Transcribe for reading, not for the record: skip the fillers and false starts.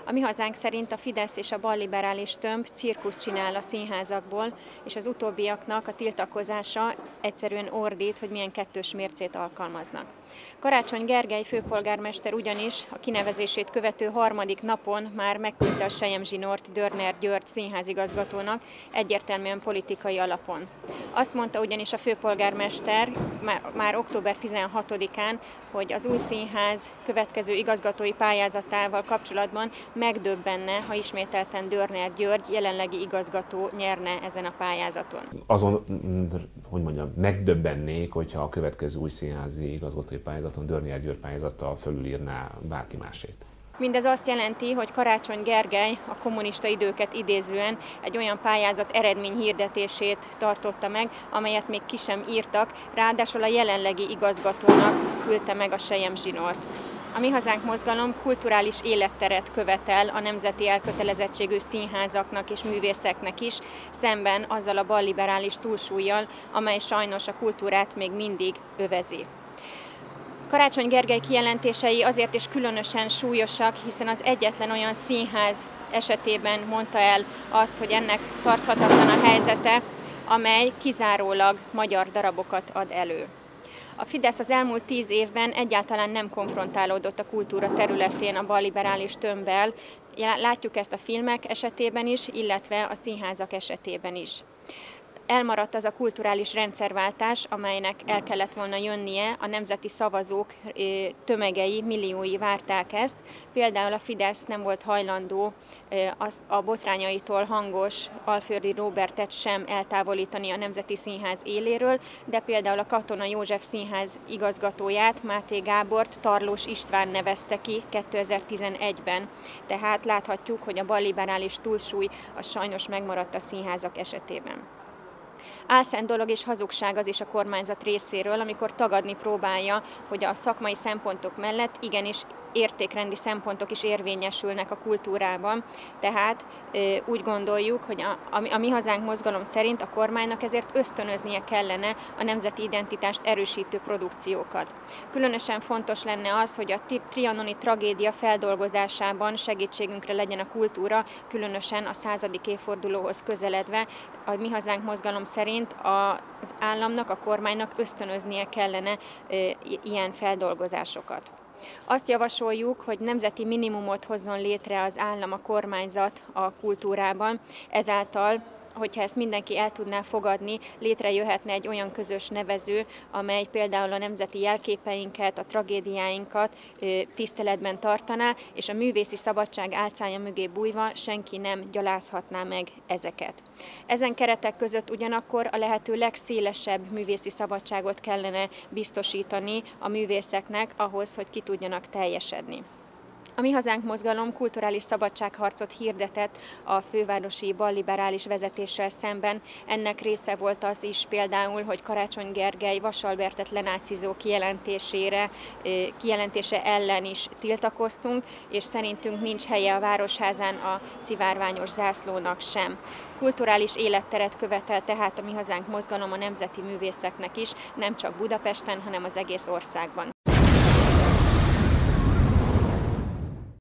A Mi Hazánk szerint a Fidesz és a balliberális tömb cirkuszt csinál a színházakból, és az utóbbiaknak a tiltakozása egyszerűen ordít, hogy milyen kettős mércét alkalmaznak. Karácsony Gergely főpolgármester ugyanis a kinevezését követő harmadik napon már megküldte a selyemzsinort Dörner György színházigazgatónak egyértelműen politikai alapon. Azt mondta ugyanis a főpolgármester már október 16-án, hogy az új színház következő igazgatói pályázatával kapcsolatban megdöbbenne, ha ismételten Dörner György jelenlegi igazgató nyerne ezen a pályázaton. Azon, hogy mondjam, megdöbbennék, hogyha a következő új színházi igazgatói pályázaton Dörner György pályázattal fölülírná bárki másét. Mindez azt jelenti, hogy Karácsony Gergely a kommunista időket idézően egy olyan pályázat eredményhirdetését tartotta meg, amelyet még ki sem írtak, ráadásul a jelenlegi igazgatónak küldte meg a selyemzsinort. A Mi Hazánk mozgalom kulturális életteret követel a nemzeti elkötelezettségű színházaknak és művészeknek is, szemben azzal a balliberális túlsúllyal, amely sajnos a kultúrát még mindig övezi. Karácsony Gergely kijelentései azért is különösen súlyosak, hiszen az egyetlen olyan színház esetében mondta el azt, hogy ennek tarthatatlan a helyzete, amely kizárólag magyar darabokat ad elő. A Fidesz az elmúlt 10 évben egyáltalán nem konfrontálódott a kultúra területén a balliberális tömbbel. Látjuk ezt a filmek esetében is, illetve a színházak esetében is. Elmaradt az a kulturális rendszerváltás, amelynek el kellett volna jönnie, a nemzeti szavazók tömegei, milliói várták ezt. Például a Fidesz nem volt hajlandó a botrányaitól hangos Alföldi Róbertet sem eltávolítani a Nemzeti Színház éléről, de például a Katona József Színház igazgatóját, Máté Gábort Tarlós István nevezte ki 2011-ben. Tehát láthatjuk, hogy a balliberális túlsúly az sajnos megmaradt a színházak esetében. Álszent dolog és hazugság az is a kormányzat részéről, amikor tagadni próbálja, hogy a szakmai szempontok mellett igenis értékrendi szempontok is érvényesülnek a kultúrában. Tehát úgy gondoljuk, hogy a Mi Hazánk mozgalom szerint a kormánynak ezért ösztönöznie kellene a nemzeti identitást erősítő produkciókat. Különösen fontos lenne az, hogy a trianoni tragédia feldolgozásában segítségünkre legyen a kultúra, különösen a 100. évfordulóhoz közeledve. A Mi Hazánk mozgalom szerint az államnak, a kormánynak ösztönöznie kellene ilyen feldolgozásokat. Azt javasoljuk, hogy nemzeti minimumot hozzon létre az állam, a kormányzat a kultúrában, ezáltal, hogyha ezt mindenki el tudná fogadni, létrejöhetne egy olyan közös nevező, amely például a nemzeti jelképeinket, a tragédiáinkat tiszteletben tartaná, és a művészi szabadság álcája mögé bújva senki nem gyalázhatná meg ezeket. Ezen keretek között ugyanakkor a lehető legszélesebb művészi szabadságot kellene biztosítani a művészeknek ahhoz, hogy ki tudjanak teljesedni. A Mi Hazánk mozgalom kulturális szabadságharcot hirdetett a fővárosi balliberális vezetéssel szemben. Ennek része volt az is például, hogy Karácsony Gergely Vasalbertet lenácizó kijelentése ellen is tiltakoztunk, és szerintünk nincs helye a Városházán a szivárványos zászlónak sem. Kulturális életteret követel tehát a Mi Hazánk mozgalom a nemzeti művészeknek is, nem csak Budapesten, hanem az egész országban.